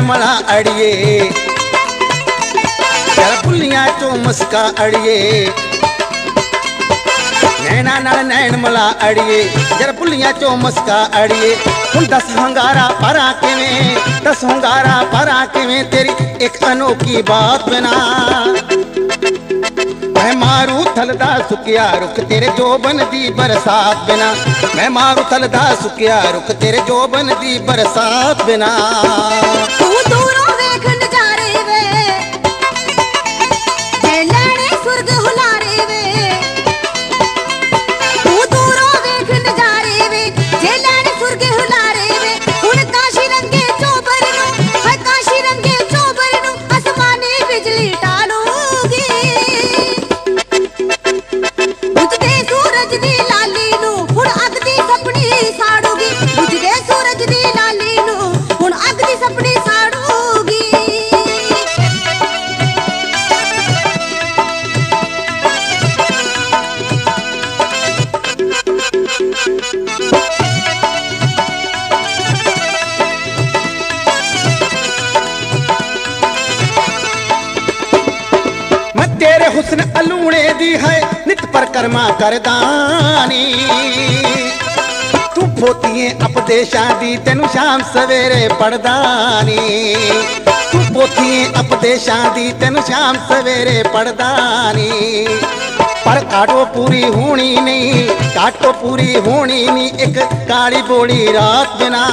मला अड़िए जरा बुलियां चो मुस्का अड़िए नैना नाल नैन मला अड़िए जरा बुलियां चो मुस्का अड़िए हुण दस हंगारा परा किवें दस हंगारा परा किवें तेरी एक अनोखी बात बिना मैं मारू थलदा सुकिया रुख तेरे जोबन दी बरसात बिना मैं मारू थलदा सुकिया रुख तेरे जोबन दी बरसात बिना तू दूरों वेख नजारे वे जे लैणे सुर्ग हुलारे वे तू दूरों वेख नजारे वे जे लैणे सुर्ग हुलारे वे हुण काशी रंगे चोबर नु है काशी रंगे चोबर नु आसमानी बिजली टालूगी बुझदे सूरज दी लाली नु हुण अग दी सपनी साड़ूगी बुझदे सूरज दी लाली नु हुण अग दी सपनी साड़ूगी मैं तेरे हुस्न अलूणे दी है नित परकरमा करदानी तू पोतिए उपदेशां दी तेनू शाम सवेरे पढ़दानी तू पोतिए उपदेशां दी तेनू शाम सवेरे पढ़दानी पर काटो पूरी होनी नहीं काटो पूरी होनी नहीं एक काली बोली रात बिना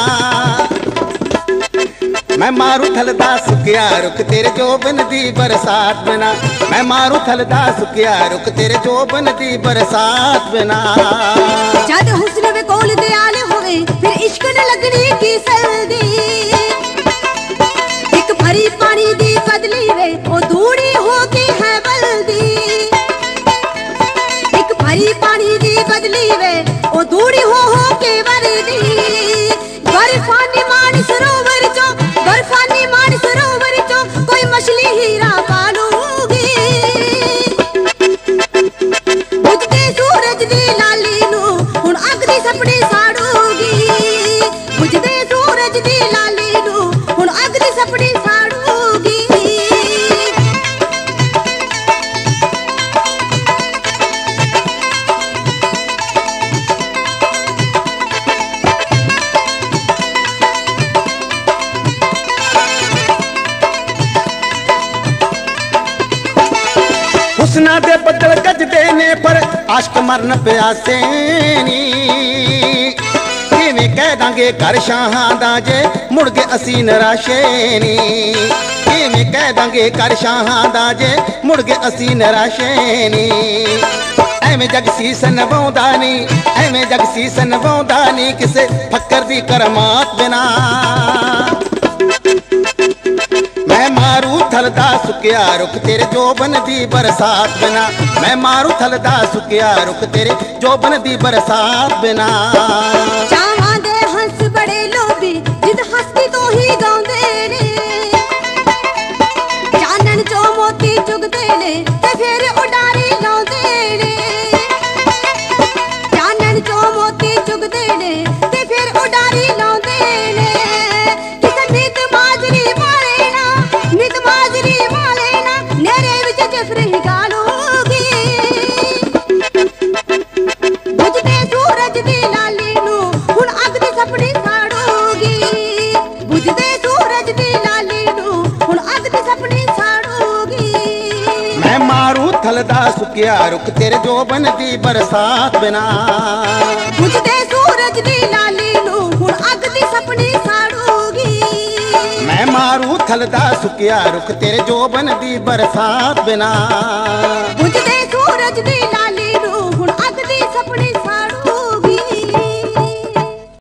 मैं मारू थलदा सुकिया रुख तेरे जोबन दी बरसात बिना मैं मारू थलदा सुकिया रुख तेरे जोबन दी बरसात बिना जद हुस्न वे कोल दयाल होवे फिर इश्क न लगनी की सर्दी एक भरी पानी दी बदली वे ओ धूड़ी होगी है बल्दी एक भरी पानी दी बदली वे ओ धूड़ी हो के वर्दी बर्फानी मान सरोवर चो बर्फानी मान सरोवर चो कोई मछली हीरा पालूगी बुझदे सूरज दी लाली नु हुण अग दी सपनी साड़ूगी बुझदे सूरज दी लाली नु हुण अग दी सपनी साड़ूगी हुस्ना दे बदल गजदे ने पर आश्क मरन प्यासे नी किवें कह दांगे घर शाहां दा जे मुड़ गए असी निराशे नी किवें कह दांगे घर शाहां दा जे मुड़ गए असी निराशे नी एवें जग सीस नवाउंदा नी एवें जग सीस नवाउंदा नी किसे फक्कर दी करमात बिना मैं मारू थलदा सुकिया रुख तेरे जोबन दी बरसात बिना मैं मारू थलदा सुकिया रुख तेरे जोबन दी बरसात बिना चावां दे हंस बड़े लोभी जिद हस्ती तो ही गाउंदे ने चानन चो मोती चुगदे ने ते फिर उडारी लाउंदे ने चानन चो मोती चुगदे ने ते फिर उडारी लाउंदे ने किसे नित माजरी वाले ना नेरे विच जफरी गालूगी बुझदे सूरज दी लाली नु हुण अग दी सपनी साड़ूगी बुझदे सूरज दी लाली नु हुण अग दी सपनी साड़ूगी मैं मारू थलदा सुकिया रुख तेरे जोबन दी बरसात बिना बुझदे सूरज दी लाली नु हुण अग दी सपनी साड़ूगी मैं मारू थलदा सुकिया रुख तेरे जोबन दी बरसात बिना बुझदे सूरज दी